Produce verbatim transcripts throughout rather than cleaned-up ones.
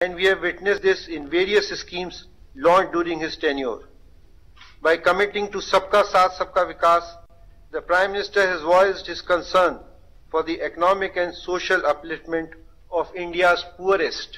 and we have witnessed this in various schemes launched during his tenure. By committing to Sabka Saath Sabka Vikas, the Prime Minister has voiced his concern for the economic and social upliftment of India's poorest.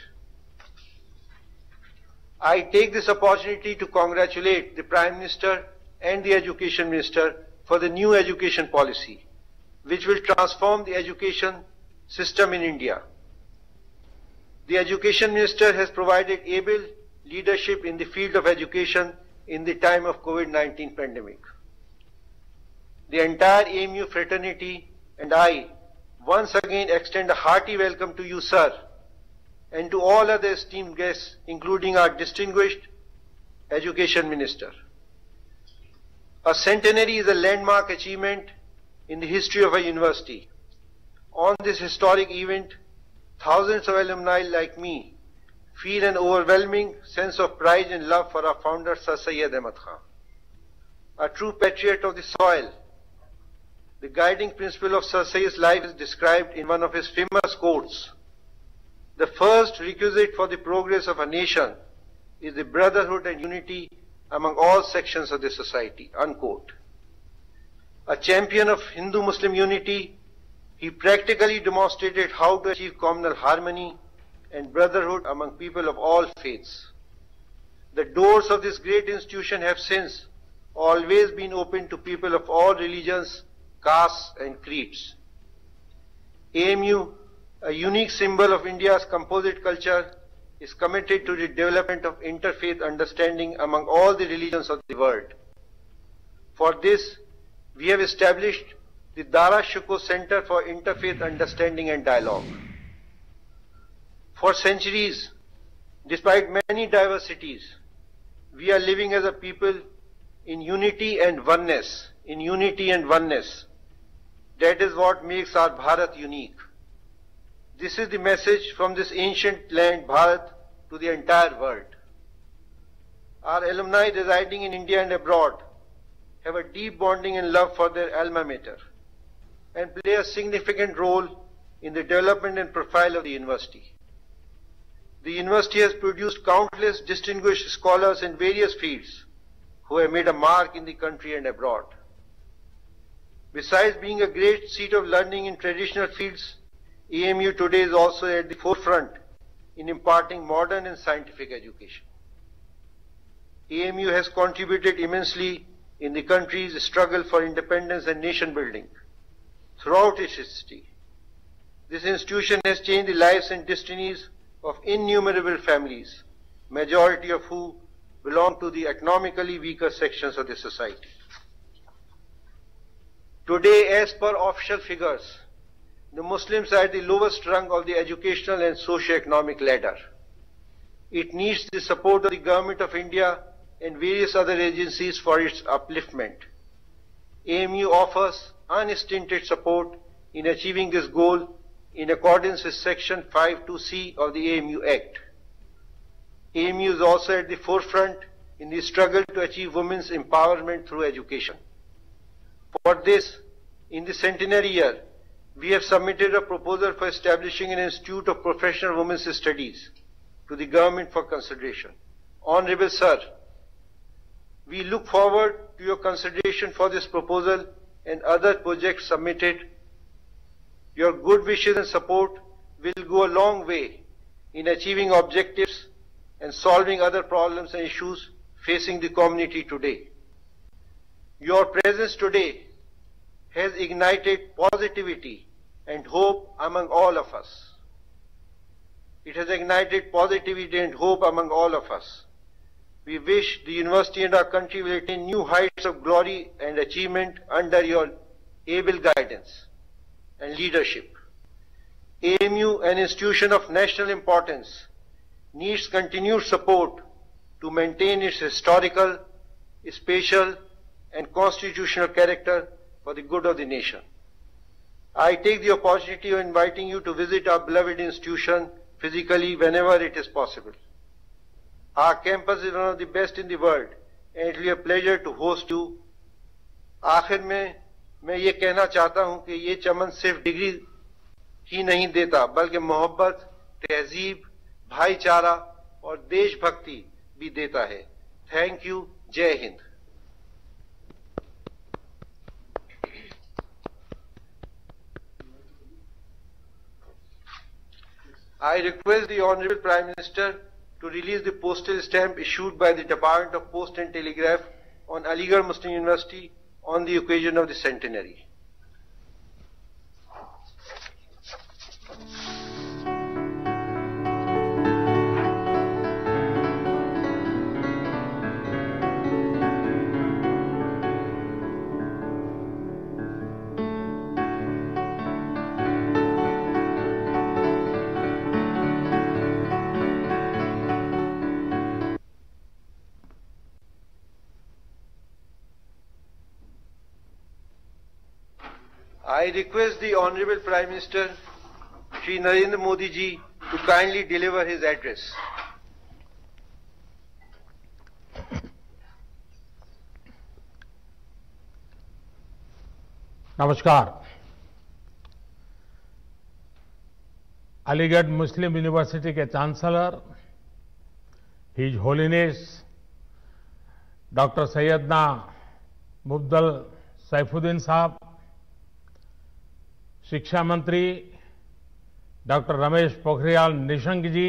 I take this opportunity to congratulate the Prime Minister and the Education Minister for the new education policy, which will transform the education system in India. The Education Minister has provided able leadership in the field of education in the time of COVID nineteen pandemic. The entire A M U fraternity and I once again extend a hearty welcome to you, sir, and to all other esteemed guests, including our distinguished Education Minister. A centenary is a landmark achievement in the history of a university. On this historic event, thousands of alumni like me feel an overwhelming sense of pride and love for our founder, Sir Syed Ahmad Khan. A true patriot of the soil, the guiding principle of Sir Syed's life is described in one of his famous quotes. The first requisite for the progress of a nation is the brotherhood and unity among all sections of the society, unquote. A champion of Hindu-Muslim unity, he practically demonstrated how to achieve communal harmony and brotherhood among people of all faiths. The doors of this great institution have since always been open to people of all religions, castes and creeds. A M U, a unique symbol of India's composite culture, is committed to the development of interfaith understanding among all the religions of the world. For this, we have established the Dara Shikoh Center for Interfaith Understanding and Dialogue. For centuries, despite many diversities, we are living as a people in unity and oneness, in unity and oneness. That is what makes our Bharat unique. This is the message from this ancient land, Bharat, to the entire world. Our alumni residing in India and abroad have a deep bonding and love for their alma mater and play a significant role in the development and profile of the university. The university has produced countless distinguished scholars in various fields who have made a mark in the country and abroad. Besides being a great seat of learning in traditional fields, A M U today is also at the forefront in imparting modern and scientific education. A M U has contributed immensely in the country's struggle for independence and nation building. Throughout its history, this institution has changed the lives and destinies of innumerable families, majority of who belong to the economically weaker sections of the society. Today, as per official figures, the Muslims are at the lowest rung of the educational and socio-economic ladder. It needs the support of the Government of India and various other agencies for its upliftment. A M U offers unstinted support in achieving this goal in accordance with Section five two C of the A M U Act. A M U is also at the forefront in the struggle to achieve women's empowerment through education. For this, in the centenary year, we have submitted a proposal for establishing an Institute of Professional Women's Studies to the government for consideration. Honorable Sir, we look forward to your consideration for this proposal and other projects submitted. Your good wishes and support will go a long way in achieving objectives and solving other problems and issues facing the community today. Your presence today has ignited positivity and hope among all of us. It has ignited positivity and hope among all of us. We wish the university and our country will attain new heights of glory and achievement under your able guidance and leadership. A M U, an institution of national importance, needs continued support to maintain its historical, spatial, and constitutional character for the good of the nation. I take the opportunity of inviting you to visit our beloved institution physically whenever it is possible. Our campus is one of the best in the world and it will be a pleasure to host you. आखिर में मैं ये कहना चाहता हूँ कि ये चमन सिर्फ डिग्री ही नहीं देता बल्कि मोहब्बत, तहजीब, भाईचारा और देशभक्ति भी देता है। Thank you. जय Hind. I request the Honorable Prime Minister to release the postal stamp issued by the Department of Post and Telegraph on Aligarh Muslim University on the occasion of the centenary. I request the Honorable Prime Minister, Shri Narendra Modi ji, to kindly deliver his address. नमस्कार। Aligarh Muslim University के chancellor his holiness doctor Syedna Mufaddal Saifuddin साहब, शिक्षा मंत्री doctor Ramesh Pokhriyal Nishank ji,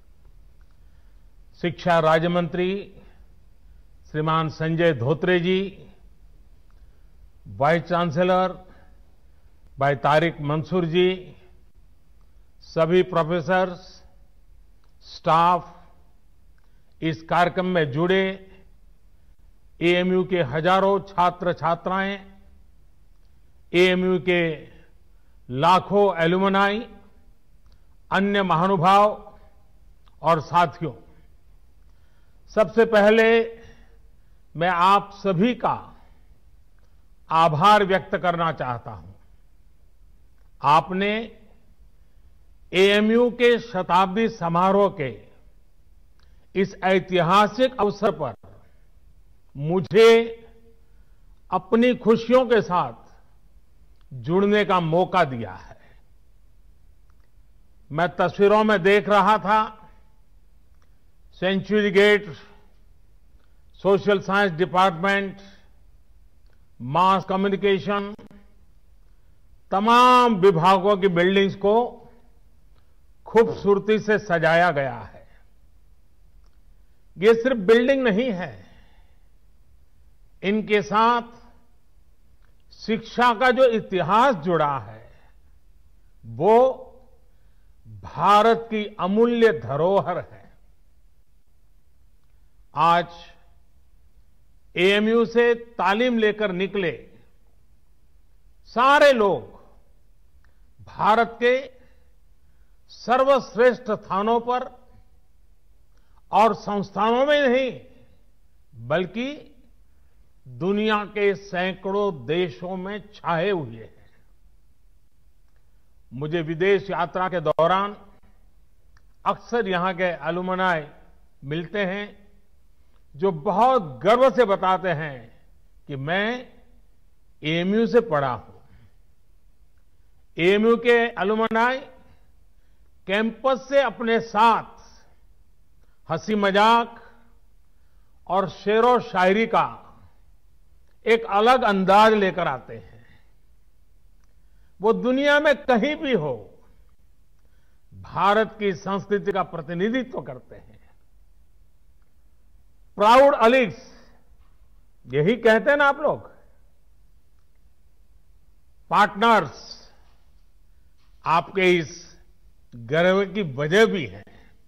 शिक्षा राज्य मंत्री श्रीमान Sanjay Dhotre ji, vice chancellor भाई तारिक मंसूर जी, सभी प्रोफेसर्स, स्टाफ, इस कार्यक्रम में जुड़े एएमयू के हजारों छात्र छात्राएं, एएमयू के लाखों एलुमनाई, अन्य महानुभाव और साथियों, सबसे पहले मैं आप सभी का आभार व्यक्त करना चाहता हूं। आपने एएमयू के शताब्दी समारोह के इस ऐतिहासिक अवसर पर मुझे अपनी खुशियों के साथ जुड़ने का मौका दिया है। मैं तस्वीरों में देख रहा था, century gate, social science department, mass communication, तमाम विभागों की बिल्डिंग्स को खूबसूरती से सजाया गया है। ये सिर्फ बिल्डिंग नहीं है, इनके साथ शिक्षा का जो इतिहास जुड़ा है वो भारत की अमूल्य धरोहर है। आज एएमयू से तालीम लेकर निकले सारे लोग भारत के सर्वश्रेष्ठ स्थानों पर और संस्थानों में नहीं बल्कि दुनिया के सैकड़ों देशों में छाए हुए हैं। मुझे विदेश यात्रा के दौरान अक्सर यहां के एलुमनाई मिलते हैं जो बहुत गर्व से बताते हैं कि मैं एएमयू से पढ़ा हूं। एएमयू के एलुमनाई कैंपस से अपने साथ हंसी मजाक और शेरो शायरी का एक अलग अंदाज लेकर आते हैं। वो दुनिया में कहीं भी हो भारत की संस्कृति का प्रतिनिधित्व करते हैं। प्राउड अलीग्स, यही कहते हैं ना आप लोग। पार्टनर्स, आपके इस गर्व की वजह भी है।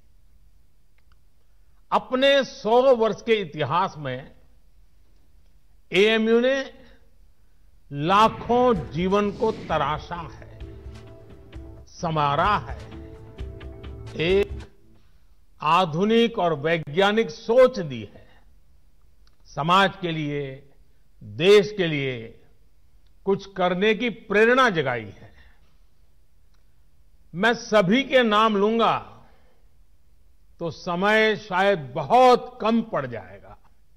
अपने सौ वर्ष के इतिहास में एएमयू ने लाखों जीवन को तराशा है, संवारा है, एक आधुनिक और वैज्ञानिक सोच दी है। समाज के लिए, देश के लिए कुछ करने की प्रेरणा जगाई है। मैं सभी के नाम लूंगा तो समय शायद बहुत कम पड़ जाएगा।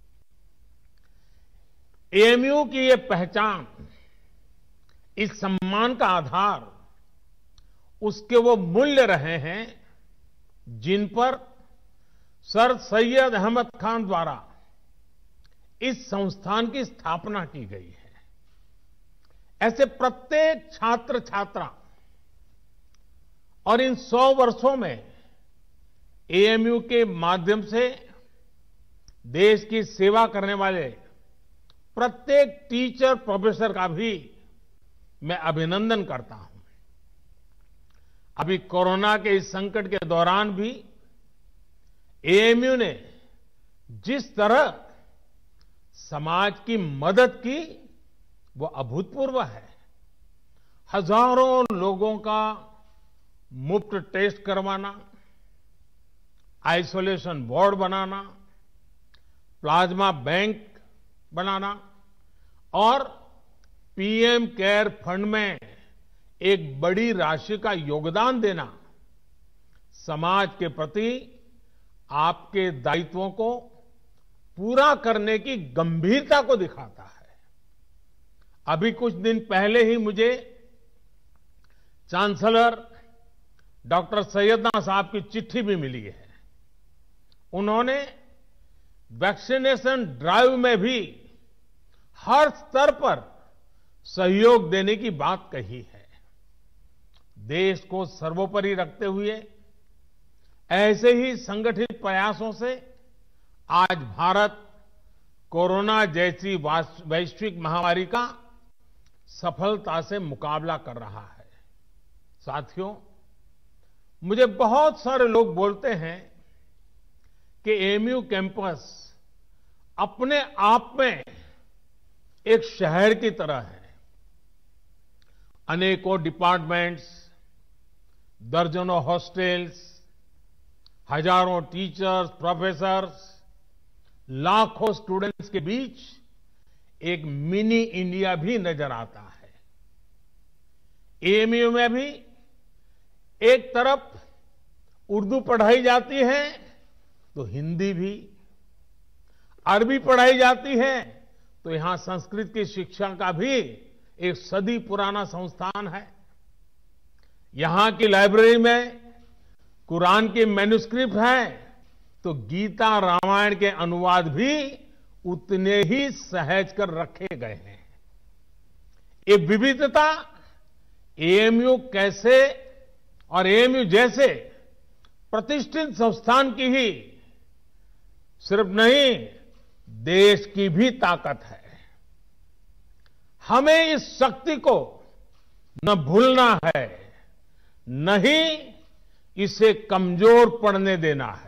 एएमयू की ये पहचान, इस सम्मान का आधार उसके वो मूल्य रहे हैं जिन पर सर सैयद अहमद खान द्वारा इस संस्थान की स्थापना की गई है। ऐसे प्रत्येक छात्र छात्रा और इन सौ वर्षों में एएमयू के माध्यम से देश की सेवा करने वाले प्रत्येक टीचर प्रोफेसर का भी मैं अभिनंदन करता हूं। अभी कोरोना के इस संकट के दौरान भी एएमयू ने जिस तरह समाज की मदद की वो अभूतपूर्व है। हजारों लोगों का मुफ्त टेस्ट करवाना, आइसोलेशन वार्ड बनाना, प्लाज्मा बैंक बनाना और पीएम केयर फंड में एक बड़ी राशि का योगदान देना समाज के प्रति आपके दायित्वों को पूरा करने की गंभीरता को दिखाता है। अभी कुछ दिन पहले ही मुझे चांसलर डॉक्टर सैयदना साहब की चिट्ठी भी मिली है। उन्होंने वैक्सीनेशन ड्राइव में भी हर स्तर पर सहयोग देने की बात कही है। देश को सर्वोपरि रखते हुए ऐसे ही संगठित प्रयासों से आज भारत कोरोना जैसी वैश्विक महामारी का सफलता से मुकाबला कर रहा है। साथियों, मुझे बहुत सारे लोग बोलते हैं कि एएमयू कैंपस अपने आप में एक शहर की तरह है। अनेकों डिपार्टमेंट्स, दर्जनों हॉस्टल्स, हजारों टीचर्स, प्रोफेसर्स, लाखों स्टूडेंट्स के बीच एक मिनी इंडिया भी नजर आता है। एएमयू में भी एक तरफ उर्दू पढ़ाई जाती है तो हिंदी भी, अरबी पढ़ाई जाती है तो यहां संस्कृत की शिक्षा का भी एक सदी पुराना संस्थान है। यहां की लाइब्रेरी में कुरान की मैन्युस्क्रिप्ट है तो गीता रामायण के अनुवाद भी उतने ही सहज कर रखे गए हैं। ये विविधता एएमयू कैसे और एएमयू जैसे प्रतिष्ठित संस्थान की ही सिर्फ नहीं, देश की भी ताकत है। हमें इस शक्ति को न भूलना है, न ही इसे कमजोर पड़ने देना है।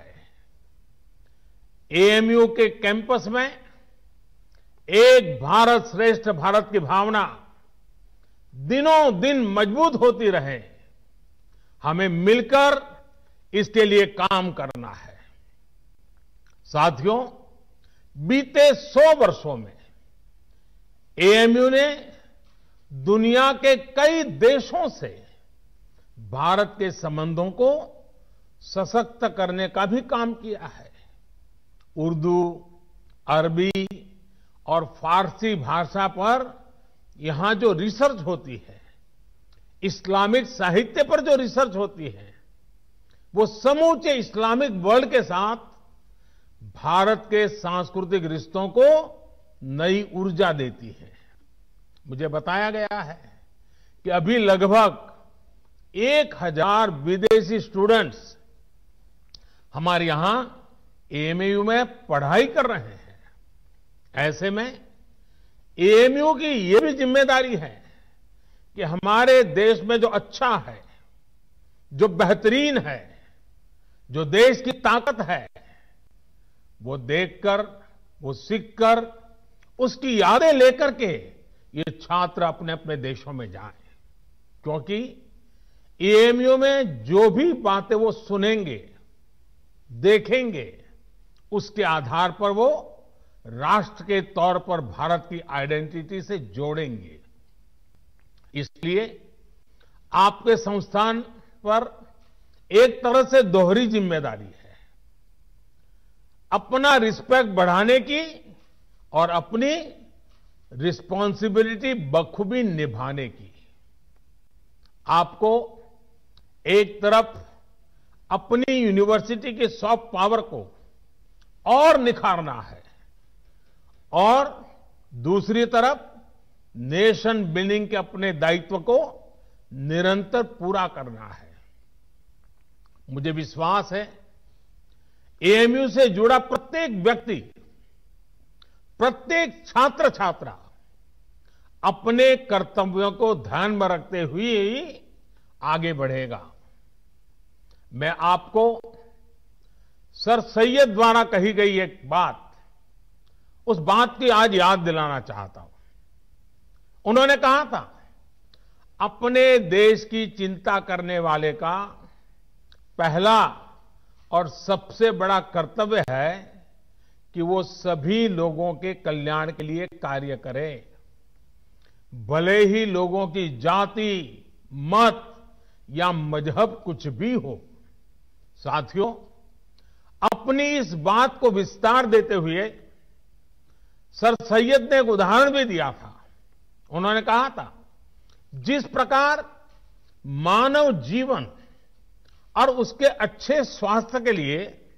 एएमयू के कैंपस में एक भारत श्रेष्ठ भारत की भावना दिनों दिन मजबूत होती रहे, हमें मिलकर इसके लिए काम करना है। साथियों, बीते सौ वर्षों में एएमयू ने दुनिया के कई देशों से भारत के संबंधों को सशक्त करने का भी काम किया है। उर्दू, अरबी और फारसी भाषा पर यहां जो रिसर्च होती है, इस्लामिक साहित्य पर जो रिसर्च होती है, वो समूचे इस्लामिक वर्ल्ड के साथ भारत के सांस्कृतिक रिश्तों को नई ऊर्जा देती है। मुझे बताया गया है कि अभी लगभग एक हजार विदेशी स्टूडेंट्स हमारे यहां एएमयू में पढ़ाई कर रहे हैं। ऐसे में एएमयू की यह भी जिम्मेदारी है कि हमारे देश में जो अच्छा है, जो बेहतरीन है, जो देश की ताकत है, वो देखकर, वो सीखकर, उसकी यादें लेकर के ये छात्र अपने अपने देशों में जाएं। क्योंकि एएमयू में जो भी बातें वो सुनेंगे, देखेंगे, उसके आधार पर वो राष्ट्र के तौर पर भारत की आइडेंटिटी से जोड़ेंगे। इसलिए आपके संस्थान पर एक तरह से दोहरी जिम्मेदारी है, अपना रिस्पेक्ट बढ़ाने की और अपनी रिस्पॉन्सिबिलिटी बखूबी निभाने की। आपको एक तरफ अपनी यूनिवर्सिटी की सॉफ्ट पावर को और निखारना है और दूसरी तरफ नेशन बिल्डिंग के अपने दायित्व को निरंतर पूरा करना है। मुझे विश्वास है एएमयू से जुड़ा प्रत्येक व्यक्ति, प्रत्येक छात्र छात्रा अपने कर्तव्यों को ध्यान में रखते हुए ही आगे बढ़ेगा। मैं आपको सर सैयद द्वारा कही गई एक बात, उस बात की आज याद दिलाना चाहता हूं। उन्होंने कहा था, अपने देश की चिंता करने वाले का पहला और सबसे बड़ा कर्तव्य है कि वो सभी लोगों के कल्याण के लिए कार्य करे, भले ही लोगों की जाति, मत या मजहब कुछ भी हो। साथियों, अपनी इस बात को विस्तार देते हुए सर सैयद ने एक उदाहरण भी दिया था। उन्होंने कहा था, जिस प्रकार मानव जीवन और उसके अच्छे स्वास्थ्य के लिए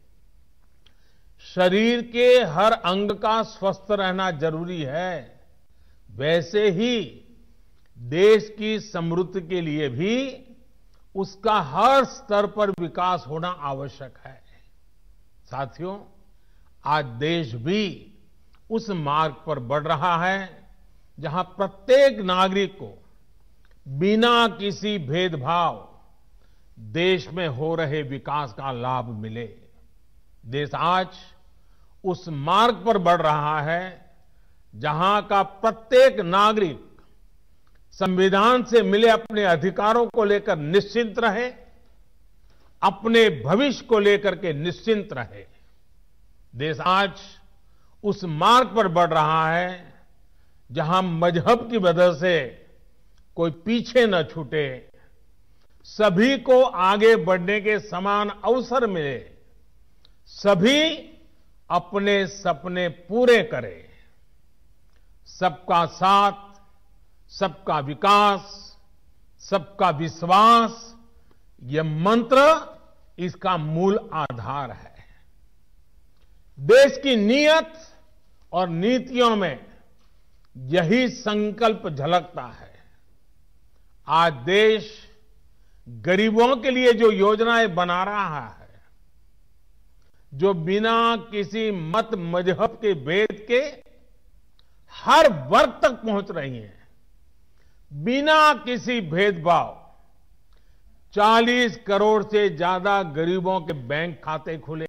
शरीर के हर अंग का स्वस्थ रहना जरूरी है, वैसे ही देश की समृद्धि के लिए भी उसका हर स्तर पर विकास होना आवश्यक है। साथियों, आज देश भी उस मार्ग पर बढ़ रहा है जहां प्रत्येक नागरिक को बिना किसी भेदभाव देश में हो रहे विकास का लाभ मिले। देश आज उस मार्ग पर बढ़ रहा है जहां का प्रत्येक नागरिक संविधान से मिले अपने अधिकारों को लेकर निश्चिंत रहे, अपने भविष्य को लेकर के निश्चिंत रहे। देश आज उस मार्ग पर बढ़ रहा है जहां मजहब की वजह से कोई पीछे न छूटे, सभी को आगे बढ़ने के समान अवसर मिले, सभी अपने सपने पूरे करें। सबका साथ, सबका विकास, सबका विश्वास, यह मंत्र इसका मूल आधार है। देश की नीयत और नीतियों में यही संकल्प झलकता है। आज देश गरीबों के लिए जो योजनाएं बना रहा है, जो बिना किसी मत मजहब के भेद के हर वर्ग तक पहुंच रही हैं, बिना किसी भेदभाव चालीस करोड़ से ज्यादा गरीबों के बैंक खाते खुले,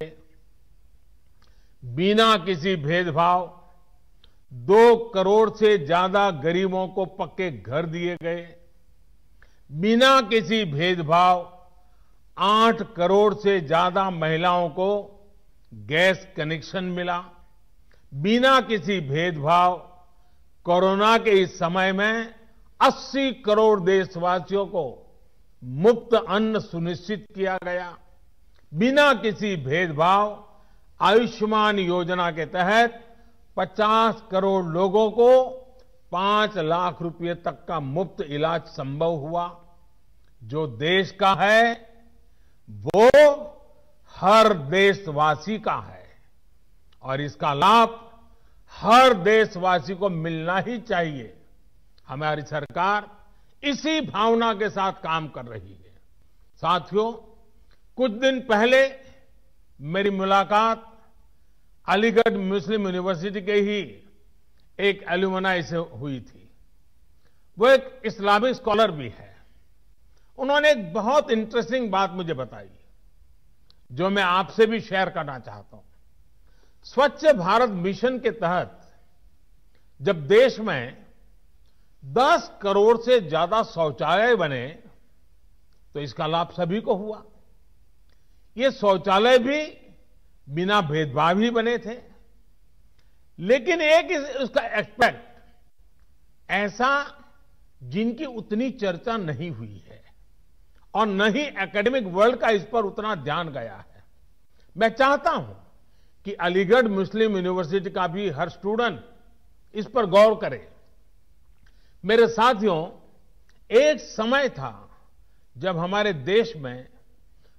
बिना किसी भेदभाव दो करोड़ से ज्यादा गरीबों को पक्के घर दिए गए, बिना किसी भेदभाव आठ करोड़ से ज्यादा महिलाओं को गैस कनेक्शन मिला, बिना किसी भेदभाव कोरोना के इस समय में अस्सी करोड़ देशवासियों को मुफ्त अन्न सुनिश्चित किया गया, बिना किसी भेदभाव आयुष्मान योजना के तहत पचास करोड़ लोगों को पांच लाख रुपए तक का मुफ्त इलाज संभव हुआ। जो देश का है वो हर देशवासी का है और इसका लाभ हर देशवासी को मिलना ही चाहिए। हमारी सरकार इसी भावना के साथ काम कर रही है। साथियों, कुछ दिन पहले मेरी मुलाकात अलीगढ़ मुस्लिम यूनिवर्सिटी के ही एक एल्यूमनाई से हुई थी। वो एक इस्लामिक स्कॉलर भी है। उन्होंने एक बहुत इंटरेस्टिंग बात मुझे बताई जो मैं आपसे भी शेयर करना चाहता हूं। स्वच्छ भारत मिशन के तहत जब देश में दस करोड़ से ज्यादा शौचालय बने तो इसका लाभ सभी को हुआ। ये शौचालय भी बिना भेदभाव ही बने थे, लेकिन एक उसका एस्पेक्ट ऐसा जिनकी उतनी चर्चा नहीं हुई है और न ही एकेडमिक वर्ल्ड का इस पर उतना ध्यान गया है। मैं चाहता हूं कि अलीगढ़ मुस्लिम यूनिवर्सिटी का भी हर स्टूडेंट इस पर गौर करे। मेरे साथियों, एक समय था जब हमारे देश में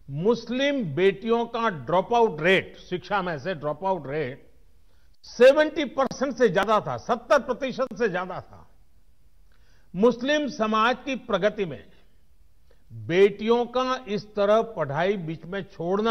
मुस्लिम बेटियों का ड्रॉप आउट रेट, शिक्षा में से ड्रॉप आउट रेट सत्तर परसेंट से ज्यादा था, सत्तर प्रतिशत से ज्यादा था। मुस्लिम समाज की प्रगति में बेटियों का इस तरह पढ़ाई बीच में छोड़ना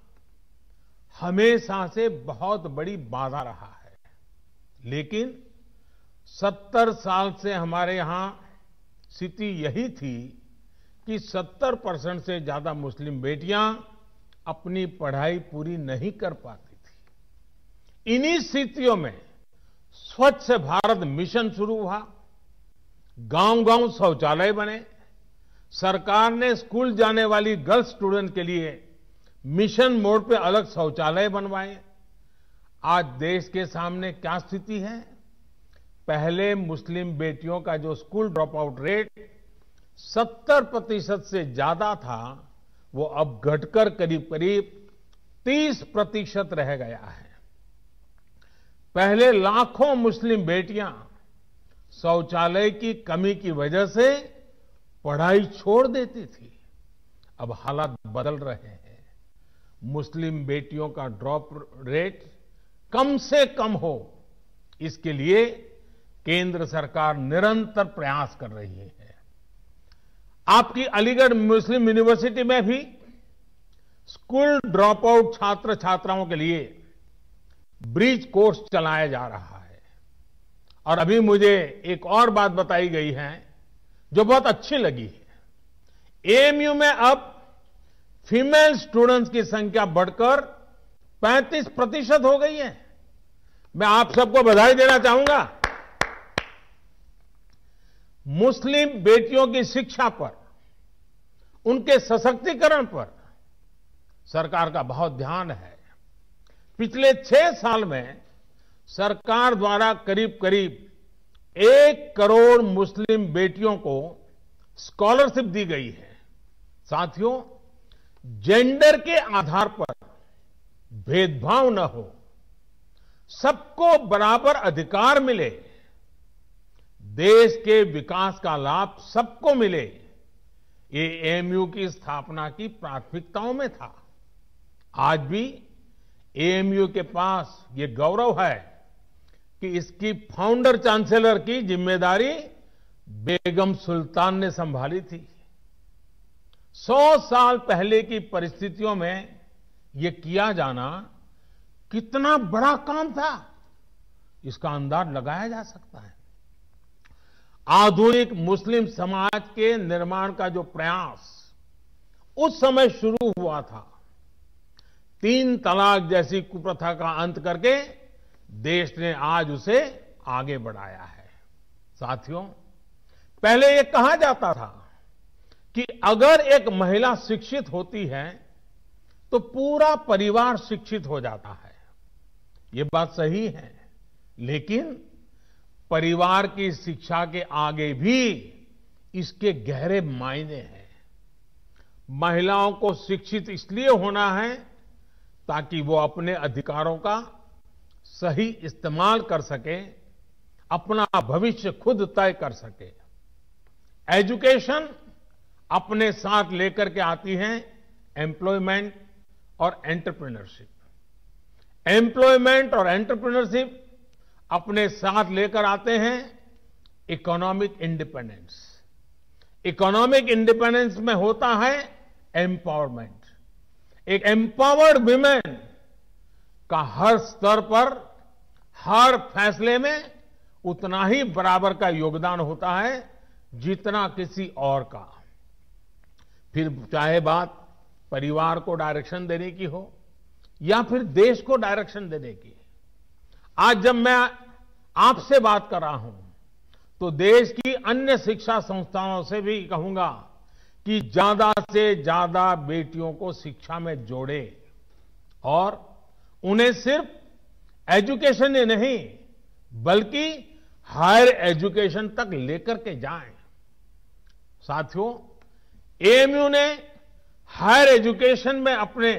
हमेशा से बहुत बड़ी बाधा रहा है। लेकिन सत्तर साल से हमारे यहां स्थिति यही थी कि सत्तर परसेंट से ज्यादा मुस्लिम बेटियां अपनी पढ़ाई पूरी नहीं कर पाती थी। इन्हीं स्थितियों में स्वच्छ भारत मिशन शुरू हुआ, गांव-गांव शौचालय बने, सरकार ने स्कूल जाने वाली गर्ल्स स्टूडेंट के लिए मिशन मोड पे अलग शौचालय बनवाए। आज देश के सामने क्या स्थिति है? पहले मुस्लिम बेटियों का जो स्कूल ड्रॉप आउट रेट सत्तर प्रतिशत से ज्यादा था, वो अब घटकर करीब करीब तीस प्रतिशत रह गया है। पहले लाखों मुस्लिम बेटियां शौचालय की कमी की वजह से पढ़ाई छोड़ देती थी। अब हालात बदल रहे हैं। मुस्लिम बेटियों का ड्रॉप रेट कम से कम हो, इसके लिए केंद्र सरकार निरंतर प्रयास कर रही है। आपकी अलीगढ़ मुस्लिम यूनिवर्सिटी में भी स्कूल ड्रॉप आउट छात्र छात्राओं के लिए ब्रिज कोर्स चलाया जा रहा है। और अभी मुझे एक और बात बताई गई है जो बहुत अच्छी लगी है। एएमयू में अब फीमेल स्टूडेंट्स की संख्या बढ़कर पैंतीस प्रतिशत हो गई है। मैं आप सबको बधाई देना चाहूंगा। मुस्लिम बेटियों की शिक्षा पर, उनके सशक्तिकरण पर सरकार का बहुत ध्यान है। पिछले छह साल में सरकार द्वारा करीब करीब एक करोड़ मुस्लिम बेटियों को स्कॉलरशिप दी गई है। साथियों, जेंडर के आधार पर भेदभाव न हो, सबको बराबर अधिकार मिले, देश के विकास का लाभ सबको मिले, ये एएमयू की स्थापना की प्राथमिकताओं में था। आज भी एएमयू के पास ये गौरव है कि इसकी फाउंडर चांसलर की जिम्मेदारी बेगम सुल्तान ने संभाली थी। सौ साल पहले की परिस्थितियों में ये किया जाना कितना बड़ा काम था, इसका अंदाज लगाया जा सकता है। आधुनिक मुस्लिम समाज के निर्माण का जो प्रयास उस समय शुरू हुआ था, तीन तलाक जैसी कुप्रथा का अंत करके देश ने आज उसे आगे बढ़ाया है। साथियों, पहले ये कहा जाता था कि अगर एक महिला शिक्षित होती है तो पूरा परिवार शिक्षित हो जाता है। ये बात सही है, लेकिन परिवार की शिक्षा के आगे भी इसके गहरे मायने हैं। महिलाओं को शिक्षित इसलिए होना है ताकि वो अपने अधिकारों का सही इस्तेमाल कर सके, अपना भविष्य खुद तय कर सके। एजुकेशन अपने साथ लेकर के आती है एम्प्लॉयमेंट और एंटरप्रेन्योरशिप। एम्प्लॉयमेंट और एंटरप्रेन्योरशिप अपने साथ लेकर आते हैं इकोनॉमिक इंडिपेंडेंस। इकोनॉमिक इंडिपेंडेंस में होता है एम्पावरमेंट। एक एम्पावर्ड विमेन का हर स्तर पर, हर फैसले में उतना ही बराबर का योगदान होता है जितना किसी और का। फिर चाहे बात परिवार को डायरेक्शन देने की हो या फिर देश को डायरेक्शन देने की। आज जब मैं आपसे बात कर रहा हूं तो देश की अन्य शिक्षा संस्थानों से भी कहूंगा कि ज्यादा से ज्यादा बेटियों को शिक्षा में जोड़े और उन्हें सिर्फ एजुकेशन ही नहीं बल्कि हायर एजुकेशन तक लेकर के जाएं। साथियों, एएमयू ने हायर एजुकेशन में अपने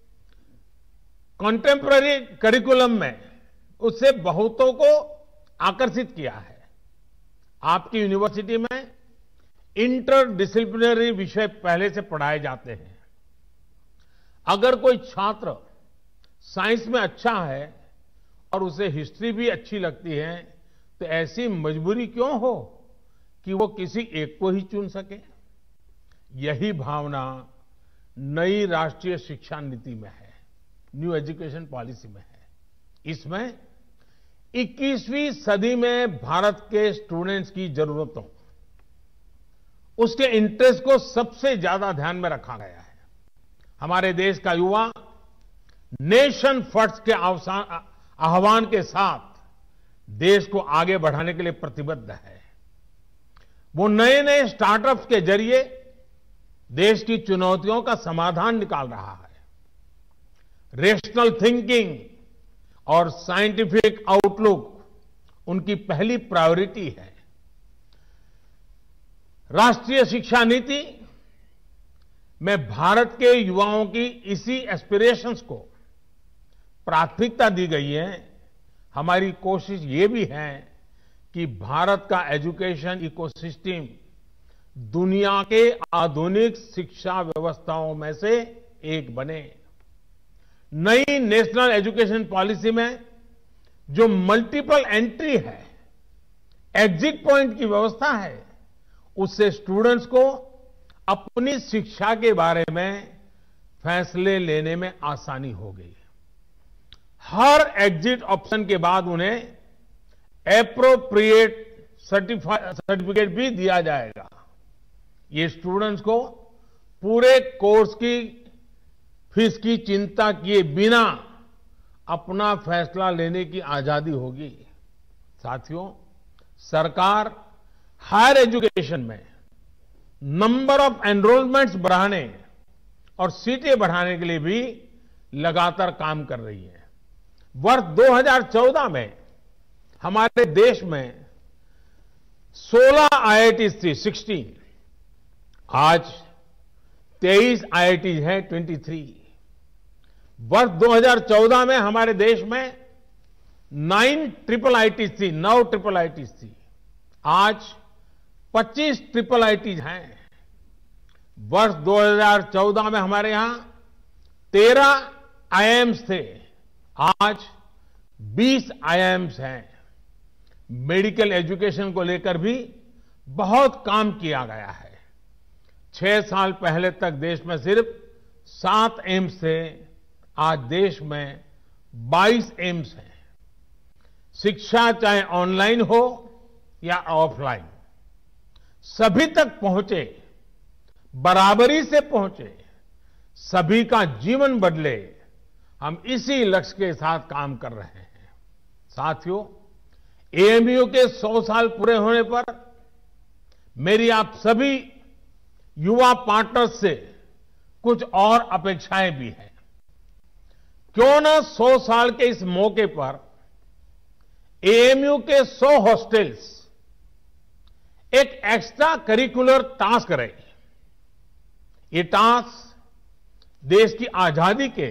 कंटेम्पररी करिकुलम में उससे बहुतों को आकर्षित किया है। आपकी यूनिवर्सिटी में इंटर डिसिप्लिनरी विषय पहले से पढ़ाए जाते हैं अगर कोई छात्र साइंस में अच्छा है और उसे हिस्ट्री भी अच्छी लगती है, तो ऐसी मजबूरी क्यों हो कि वो किसी एक को ही चुन सके। यही भावना नई राष्ट्रीय शिक्षा नीति में है, न्यू एजुकेशन पॉलिसी में है। इसमें इक्कीसवीं सदी में भारत के स्टूडेंट्स की जरूरतों, उसके इंटरेस्ट को सबसे ज्यादा ध्यान में रखा गया है। हमारे देश का युवा नेशन फर्स्ट के आह्वान के साथ देश को आगे बढ़ाने के लिए प्रतिबद्ध है। वो नए नए स्टार्टअप्स के जरिए देश की चुनौतियों का समाधान निकाल रहा है। रेशनल थिंकिंग और साइंटिफिक आउटलुक उनकी पहली प्रायोरिटी है। राष्ट्रीय शिक्षा नीति में भारत के युवाओं की इसी एस्पिरेशंस को प्राथमिकता दी गई है। हमारी कोशिश ये भी है कि भारत का एजुकेशन इकोसिस्टम दुनिया के आधुनिक शिक्षा व्यवस्थाओं में से एक बने। नई नेशनल एजुकेशन पॉलिसी में जो मल्टीपल एंट्री है, एग्जिट पॉइंट की व्यवस्था है, उससे स्टूडेंट्स को अपनी शिक्षा के बारे में फैसले लेने में आसानी हो गई। हर एग्जिट ऑप्शन के बाद उन्हें एप्रोप्रिएट सर्टिफिकेट भी दिया जाएगा। ये स्टूडेंट्स को पूरे कोर्स की फीस की चिंता किए बिना अपना फैसला लेने की आजादी होगी। साथियों, सरकार हायर एजुकेशन में नंबर ऑफ एनरोलमेंट्स बढ़ाने और सीटें बढ़ाने के लिए भी लगातार काम कर रही है। वर्ष दो हज़ार चौदह में हमारे देश में सोलह आईआईटीज थी, सोलह। आज तेईस आईआईटीज हैं, तेईस। वर्ष दो हज़ार चौदह में हमारे देश में नाइन ट्रिपल आईटीज थी, नौ ट्रिपल आईटीज थी। आज पच्चीस ट्रिपल आईटीज हैं। वर्ष दो हज़ार चौदह में हमारे यहां तेरह आईआईएम्स थे, आज बीस आईआईएम्स हैं। मेडिकल एजुकेशन को लेकर भी बहुत काम किया गया है। छह साल पहले तक देश में सिर्फ सात एम्स थे, आज देश में बाईस एम्स हैं। शिक्षा चाहे ऑनलाइन हो या ऑफलाइन, सभी तक पहुंचे, बराबरी से पहुंचे, सभी का जीवन बदले, हम इसी लक्ष्य के साथ काम कर रहे हैं। साथियों, एएमयू के सौ साल पूरे होने पर मेरी आप सभी युवा पार्टनर्स से कुछ और अपेक्षाएं भी हैं। क्यों ना सौ साल के इस मौके पर एएमयू के सौ हॉस्टल्स एक एक्स्ट्रा करिकुलर टास्क रहे। ये टास्क देश की आजादी के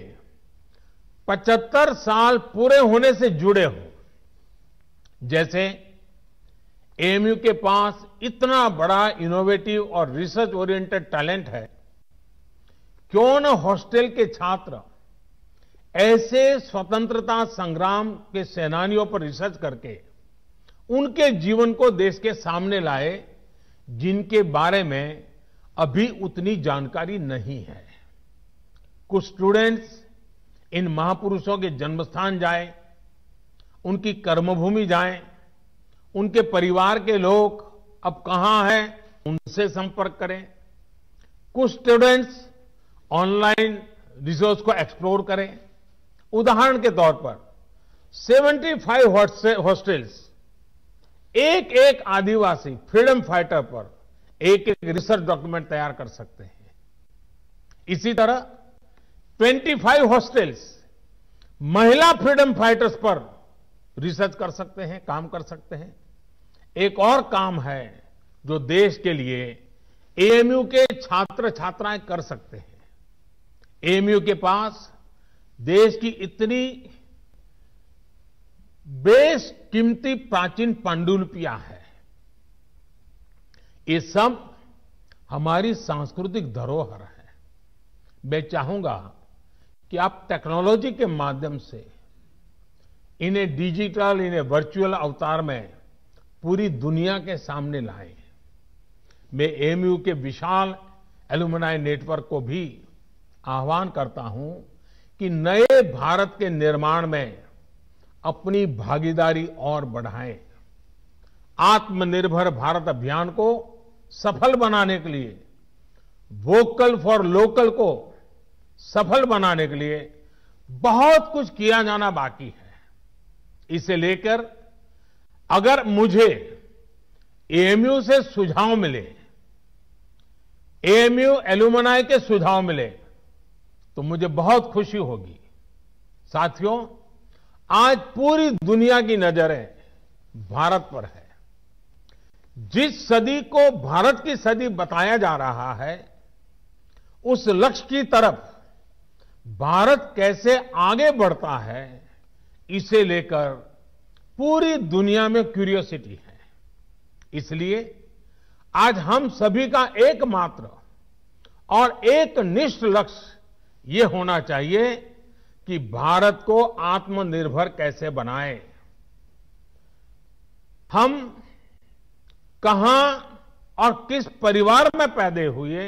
पचहत्तर साल पूरे होने से जुड़े हों। जैसे एएमयू के पास इतना बड़ा इनोवेटिव और रिसर्च ओरिएंटेड टैलेंट है, क्यों न हॉस्टल के छात्र ऐसे स्वतंत्रता संग्राम के सेनानियों पर रिसर्च करके उनके जीवन को देश के सामने लाए, जिनके बारे में अभी उतनी जानकारी नहीं है। कुछ स्टूडेंट्स इन महापुरुषों के जन्मस्थान जाएं, उनकी कर्मभूमि जाएं, उनके परिवार के लोग अब कहां हैं, उनसे संपर्क करें। कुछ स्टूडेंट्स ऑनलाइन रिसोर्स को एक्सप्लोर करें। उदाहरण के तौर पर पचहत्तर हॉस्टल्स एक एक आदिवासी फ्रीडम फाइटर पर एक एक रिसर्च डॉक्यूमेंट तैयार कर सकते हैं। इसी तरह पच्चीस हॉस्टल्स महिला फ्रीडम फाइटर्स पर रिसर्च कर सकते हैं, काम कर सकते हैं। एक और काम है जो देश के लिए एएमयू के छात्र छात्राएं कर सकते हैं। एएमयू के पास देश की इतनी बेशकीमती प्राचीन पांडुलिपियां हैं। ये सब हमारी सांस्कृतिक धरोहर है। मैं चाहूंगा कि आप टेक्नोलॉजी के माध्यम से इन्हें डिजिटल, इन्हें वर्चुअल अवतार में पूरी दुनिया के सामने लाएं। मैं एएमयू के विशाल एलुमनाई नेटवर्क को भी आह्वान करता हूं कि नए भारत के निर्माण में अपनी भागीदारी और बढ़ाएं। आत्मनिर्भर भारत अभियान को सफल बनाने के लिए, वोकल फॉर लोकल को सफल बनाने के लिए बहुत कुछ किया जाना बाकी है। इसे लेकर अगर मुझे एएमयू से सुझाव मिले, एएमयू एलुमनाई के सुझाव मिले, तो मुझे बहुत खुशी होगी। साथियों, आज पूरी दुनिया की नजरें भारत पर है। जिस सदी को भारत की सदी बताया जा रहा है, उस लक्ष्य की तरफ भारत कैसे आगे बढ़ता है, इसे लेकर पूरी दुनिया में क्यूरियोसिटी है। इसलिए आज हम सभी का एकमात्र और एक निष्ठ लक्ष्य ये होना चाहिए कि भारत को आत्मनिर्भर कैसे बनाएं। हम कहां और किस परिवार में पैदा हुए,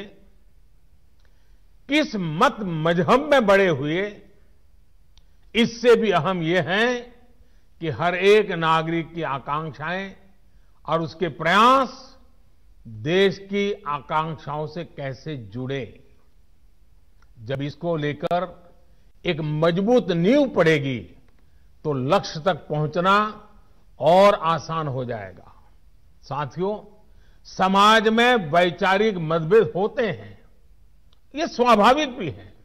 किस मत मजहब में बड़े हुए, इससे भी अहम यह है कि हर एक नागरिक की आकांक्षाएं और उसके प्रयास देश की आकांक्षाओं से कैसे जुड़े। जब इसको लेकर एक मजबूत नींव पड़ेगी तो लक्ष्य तक पहुंचना और आसान हो जाएगा। साथियों, समाज में वैचारिक मतभेद होते हैं, ये स्वाभाविक भी है,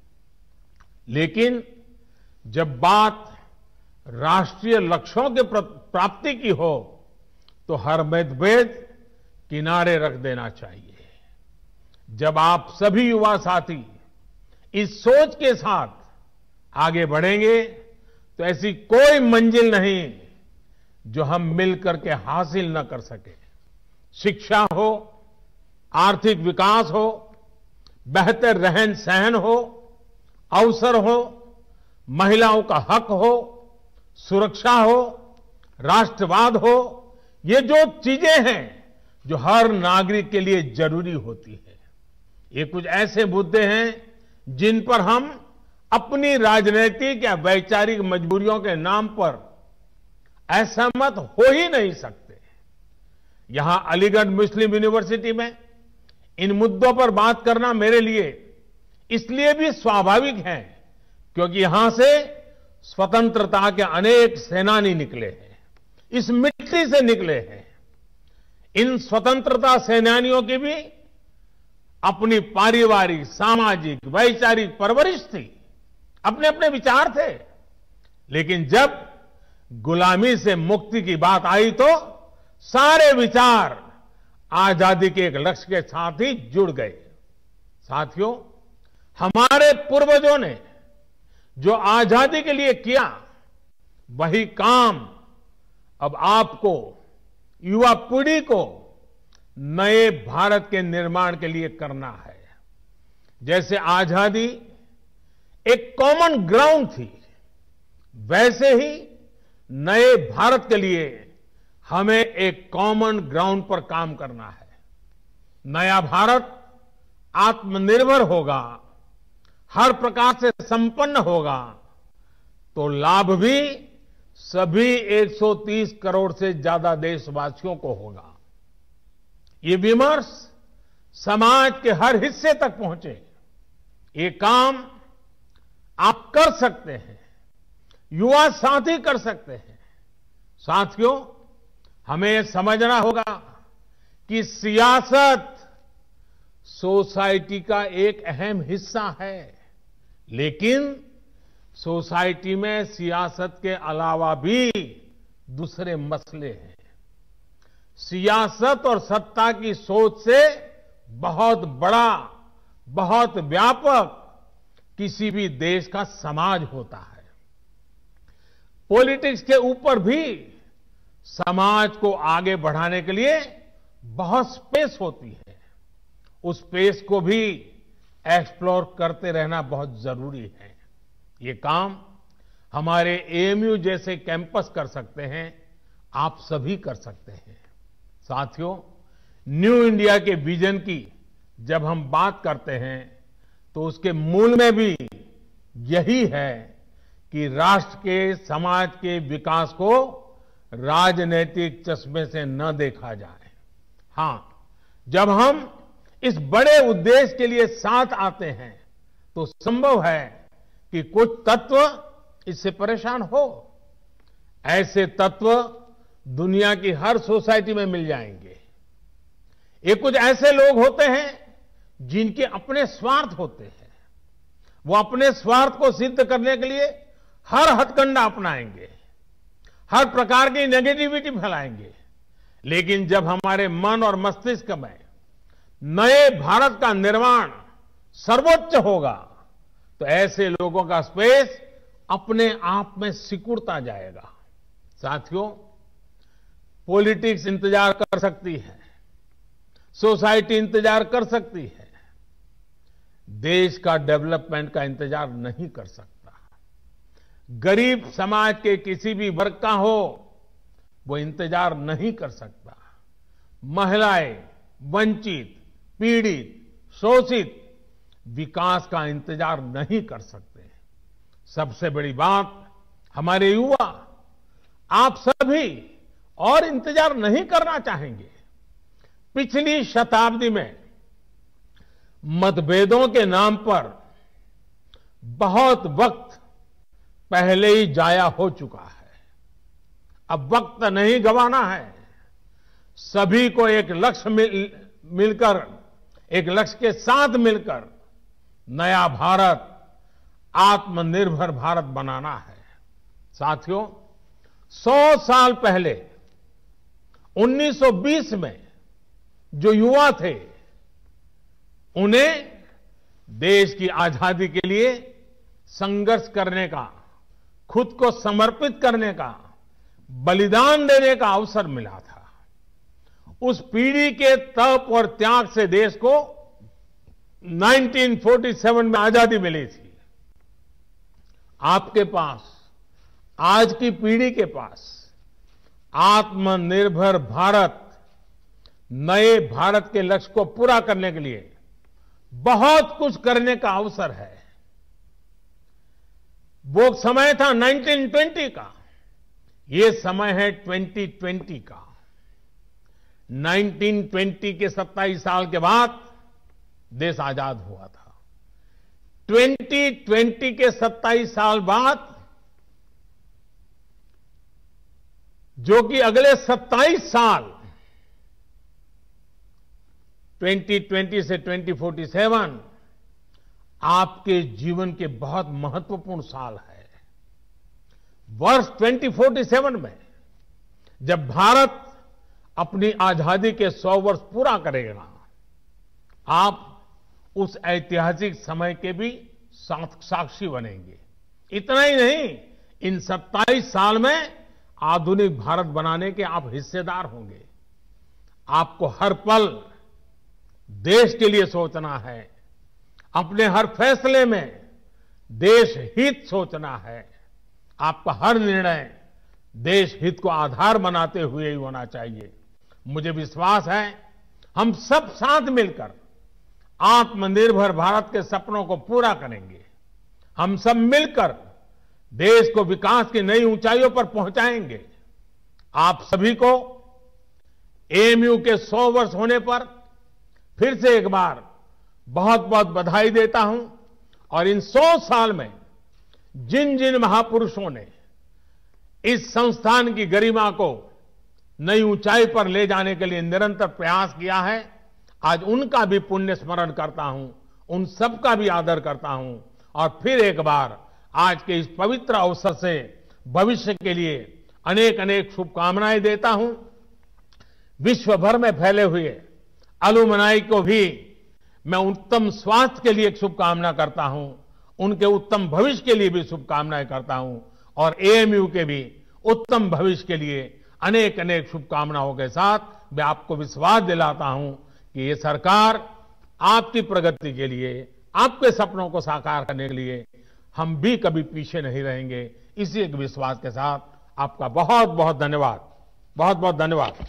लेकिन जब बात राष्ट्रीय लक्ष्यों के प्राप्ति की हो तो हर मतभेद किनारे रख देना चाहिए। जब आप सभी युवा साथी इस सोच के साथ आगे बढ़ेंगे तो ऐसी कोई मंजिल नहीं जो हम मिलकर के हासिल न कर सके। शिक्षा हो, आर्थिक विकास हो, बेहतर रहन सहन हो, अवसर हो, महिलाओं का हक हो, सुरक्षा हो, राष्ट्रवाद हो, ये जो चीजें हैं जो हर नागरिक के लिए जरूरी होती है, ये कुछ ऐसे मुद्दे हैं जिन पर हम अपनी राजनीतिक या वैचारिक मजबूरियों के नाम पर असहमत हो ही नहीं सकते। यहां अलीगढ़ मुस्लिम यूनिवर्सिटी में इन मुद्दों पर बात करना मेरे लिए इसलिए भी स्वाभाविक है क्योंकि यहां से स्वतंत्रता के अनेक सेनानी निकले हैं, इस मिट्टी से निकले हैं। इन स्वतंत्रता सेनानियों की भी अपनी पारिवारिक, सामाजिक, वैचारिक परवरिश थी, अपने अपने विचार थे, लेकिन जब गुलामी से मुक्ति की बात आई तो सारे विचार आजादी के एक लक्ष्य के साथ ही जुड़ गए। साथियों, हमारे पूर्वजों ने जो आजादी के लिए किया, वही काम अब आपको, युवा पीढ़ी को नए भारत के निर्माण के लिए करना है। जैसे आजादी एक कॉमन ग्राउंड थी, वैसे ही नए भारत के लिए हमें एक कॉमन ग्राउंड पर काम करना है। नया भारत आत्मनिर्भर होगा, हर प्रकार से संपन्न होगा, तो लाभ भी सभी एक सौ तीस करोड़ से ज्यादा देशवासियों को होगा। ये विमर्श समाज के हर हिस्से तक पहुंचे, ये काम आप कर सकते हैं, युवा साथी कर सकते हैं। साथियों, हमें समझना होगा कि सियासत सोसाइटी का एक अहम हिस्सा है, लेकिन सोसाइटी में सियासत के अलावा भी दूसरे मसले हैं। सियासत और सत्ता की सोच से बहुत बड़ा, बहुत व्यापक किसी भी देश का समाज होता है। पॉलिटिक्स के ऊपर भी समाज को आगे बढ़ाने के लिए बहुत स्पेस होती है। उस स्पेस को भी एक्सप्लोर करते रहना बहुत जरूरी है। ये काम हमारे एएमयू जैसे कैंपस कर सकते हैं, आप सभी कर सकते हैं। साथियों, न्यू इंडिया के विजन की जब हम बात करते हैं तो उसके मूल में भी यही है कि राष्ट्र के, समाज के विकास को राजनीतिक चश्मे से न देखा जाए। हां, जब हम इस बड़े उद्देश्य के लिए साथ आते हैं तो संभव है कि कुछ तत्व इससे परेशान हो। ऐसे तत्व दुनिया की हर सोसाइटी में मिल जाएंगे। ये कुछ ऐसे लोग होते हैं जिनके अपने स्वार्थ होते हैं। वो अपने स्वार्थ को सिद्ध करने के लिए हर हथकंडा अपनाएंगे, हर प्रकार की नेगेटिविटी फैलाएंगे। लेकिन जब हमारे मन और मस्तिष्क में नए भारत का निर्माण सर्वोच्च होगा तो ऐसे लोगों का स्पेस अपने आप में सिकुड़ता जाएगा। साथियों, पॉलिटिक्स इंतजार कर सकती है, सोसाइटी इंतजार कर सकती है, देश का डेवलपमेंट का इंतजार नहीं कर सकता। गरीब समाज के किसी भी वर्ग का हो वो इंतजार नहीं कर सकता। महिलाएं, वंचित, पीड़ित, शोषित विकास का इंतजार नहीं कर सकते। सबसे बड़ी बात, हमारे युवा, आप सभी और इंतजार नहीं करना चाहेंगे। पिछली शताब्दी में मतभेदों के नाम पर बहुत वक्त पहले ही जाया हो चुका है। अब वक्त नहीं गंवाना है। सभी को एक लक्ष्य मिल, मिलकर एक लक्ष्य के साथ मिलकर नया भारत, आत्मनिर्भर भारत बनाना है। साथियों, सौ साल पहले उन्नीस सौ बीस में जो युवा थे, उन्हें देश की आजादी के लिए संघर्ष करने का, खुद को समर्पित करने का, बलिदान देने का अवसर मिला था। उस पीढ़ी के तप और त्याग से देश को उन्नीस सौ सैंतालीस में आजादी मिली थी। आपके पास, आज की पीढ़ी के पास आत्मनिर्भर भारत, नए भारत के लक्ष्य को पूरा करने के लिए बहुत कुछ करने का अवसर है। वो समय था उन्नीस सौ बीस का, ये समय है दो हज़ार बीस का। उन्नीस सौ बीस के सत्ताईस साल के बाद देश आजाद हुआ था। दो हज़ार बीस के सत्ताईस साल बाद, जो कि अगले सत्ताईस साल दो हज़ार बीस से दो हज़ार सैंतालीस आपके जीवन के बहुत महत्वपूर्ण साल है। वर्ष दो हज़ार सैंतालीस में जब भारत अपनी आजादी के सौ वर्ष पूरा करेगा, आप उस ऐतिहासिक समय के भी साक्षी बनेंगे। इतना ही नहीं, इन सत्ताईस साल में आधुनिक भारत बनाने के आप हिस्सेदार होंगे। आपको हर पल देश के लिए सोचना है, अपने हर फैसले में देश हित सोचना है। आपका हर निर्णय देश हित को आधार बनाते हुए ही होना चाहिए। मुझे विश्वास है हम सब साथ मिलकर आत्मनिर्भर भारत के सपनों को पूरा करेंगे। हम सब मिलकर देश को विकास की नई ऊंचाइयों पर पहुंचाएंगे। आप सभी को एएमयू के सौ वर्ष होने पर फिर से एक बार बहुत बहुत बधाई देता हूं और इन सौ साल में जिन जिन महापुरुषों ने इस संस्थान की गरिमा को नई ऊंचाई पर ले जाने के लिए निरंतर प्रयास किया है, आज उनका भी पुण्य स्मरण करता हूं, उन सबका भी आदर करता हूं और फिर एक बार आज के इस पवित्र अवसर से भविष्य के लिए अनेक अनेक शुभकामनाएं देता हूं। विश्व भर में फैले हुए अलुमनाई को भी मैं उत्तम स्वास्थ्य के लिए एक शुभकामना करता हूं, उनके उत्तम भविष्य के लिए भी शुभकामनाएं करता हूं और एएमयू के भी उत्तम भविष्य के लिए अनेक अनेक शुभकामनाओं के साथ मैं आपको विश्वास दिलाता हूं कि ये सरकार आपकी प्रगति के लिए, आपके सपनों को साकार करने के लिए हम भी कभी पीछे नहीं रहेंगे। इसी एक विश्वास के साथ आपका बहुत बहुत धन्यवाद, बहुत बहुत धन्यवाद।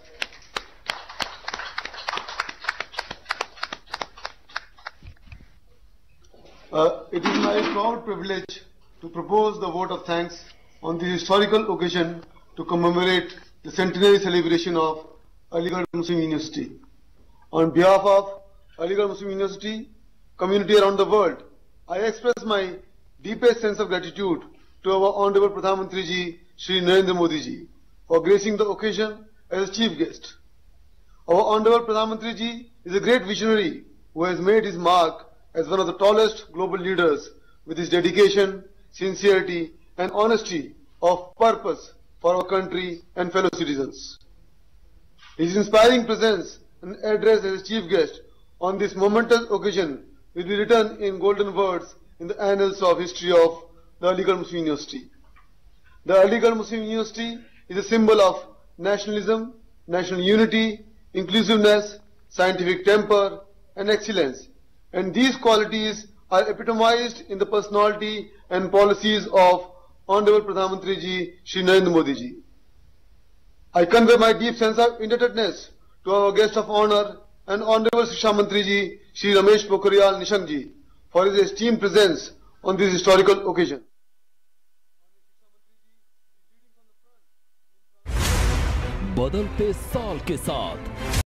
Uh, it is my proud privilege to propose the vote of thanks on the historical occasion to commemorate the centenary celebration of Aligarh Muslim University. On behalf of Aligarh Muslim University community around the world, I express my deepest sense of gratitude to our Honorable Pradhan Mantri Ji, Shri Narendra Modi Ji, for gracing the occasion as a chief guest. Our Honorable Pradhan Mantri Ji is a great visionary who has made his mark as one of the tallest global leaders with his dedication, sincerity and honesty of purpose for our country and fellow citizens. His inspiring presence and address as chief guest on this momentous occasion will be written in golden words in the annals of history of the Aligarh Muslim University. The Aligarh Muslim University is a symbol of nationalism, national unity, inclusiveness, scientific temper and excellence. And these qualities are epitomized in the personality and policies of Honorable Pradhan Mantri Ji, Shri Narendra Modi Ji. I convey my deep sense of indebtedness to our guest of honor and Honorable Shiksha Mantri Ji, Shri Ramesh Pokhriyal Nishank Ji, for his esteemed presence on this historical occasion. बदलते साल के साथ